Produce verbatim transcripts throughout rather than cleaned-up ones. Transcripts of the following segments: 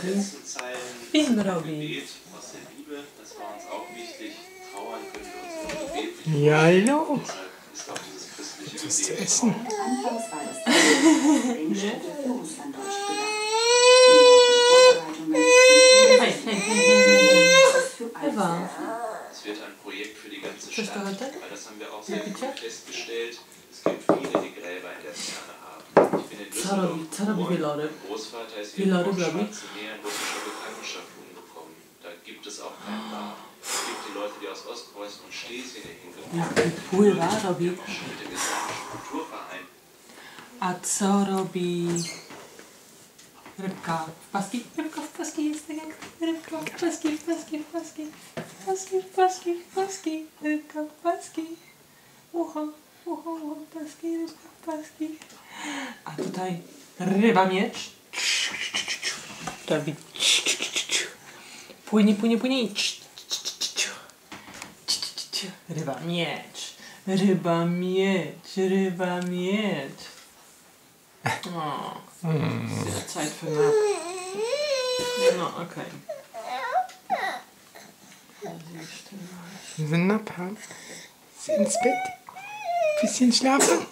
Robi. Bin Robi. Ja, hallo. Was ist zu essen? Anfangs war das Innenstädte für Russlanddeutsch gedacht. Es wird ein Projekt für die ganze Stadt, weil das haben wir auch sehr gut festgestellt. Es gibt viele, die Gräber in der Ferne haben. Ich bin in Düsseldorf geboren. Mein Großvater ist hier im Schwarzen Meer in russischer Gefangenschaft umgekommen. Da gibt es auch kein Bar. Es gibt die Leute, die aus Ostpreußen und Schlesien hingekommen sind. Jak cool war Robi. Mit dem Islamischen Kulturverein. A co robi rybka w paski? Rybka w paski jest tak jak rybka w paski, w paski, w paski. Paski, w paski, w paski. Rybka w paski. Ucho, ucho, ucho, paski, rybka w paski. A tutaj ryba miecz. Robi. Płynie, płynie, płynie i ryba miecz. Ryba miecz, ryba miecz. Oh, sehr Zeit für Nap. No, okay. Wenn wir Nap haben, sie ins Bett, bisschen schlafen.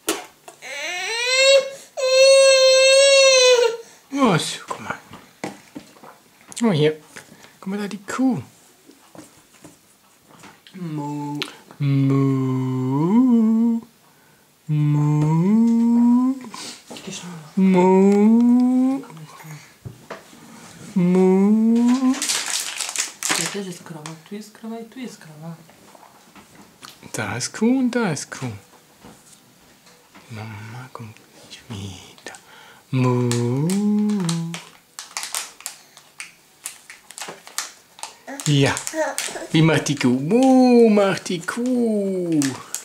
Was? Guck mal. Oh, hier. Guck mal da, die Kuh. Mu. Mu. Mu. Mu. Mu. Tu też jest krowa, tu jest krowa i tu jest krowa. Da ist Kuh und da ist Kuh. Mama kommt nicht wieder. Mu. Ja, wie macht die Kuh? Mu macht die Kuh.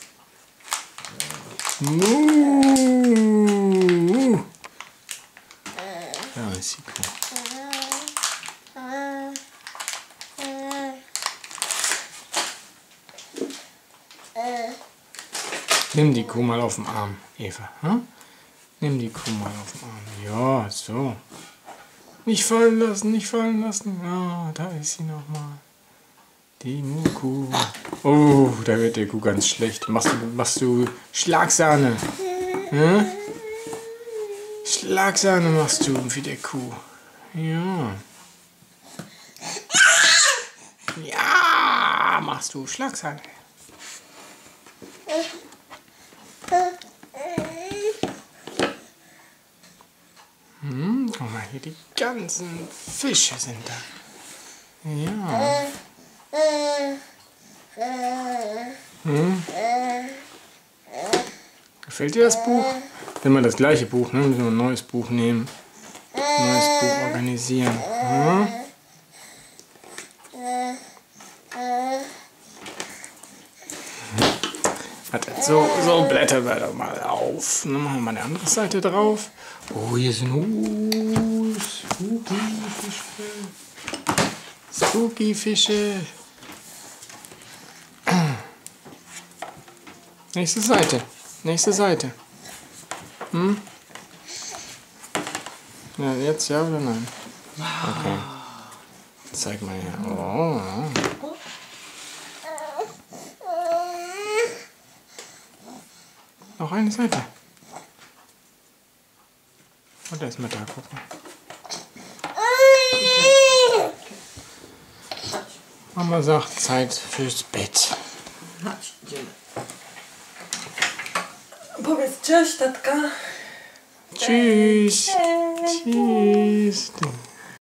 Mu. Da ist die Kuh. Nimm die Kuh mal auf den Arm, Eva. Hm? Nimm die Kuh mal auf den Arm. Ja, so. Nicht fallen lassen, nicht fallen lassen. Ah, da ist sie nochmal. Die Muku. Oh, da wird der Kuh ganz schlecht. Machst du, machst du Schlagsahne? Hm? Schlagsahne machst du für die Kuh. Ja. Ja, machst du Schlagsahne. Hm, guck mal, hier die ganzen Fische sind da. Ja. Hm? Gefällt dir das Buch? Wenn wir das gleiche Buch, ne? Müssen wir ein neues Buch nehmen. Ein neues Buch organisieren. Hm? So, so blättern wir doch mal auf. Dann machen wir mal eine andere Seite drauf. Oh, hier sind uh, Spooky Fische. Spooky Fische. Nächste Seite. Nächste Seite. Hm? Ja, jetzt ja oder nein? Okay. Zeig mal her. Oh. Noch eine Seite. Und erstmal da gucken. Mama sagt, Zeit fürs Bett. Powiedz cześć, tatka. Tschüss. Tschüss.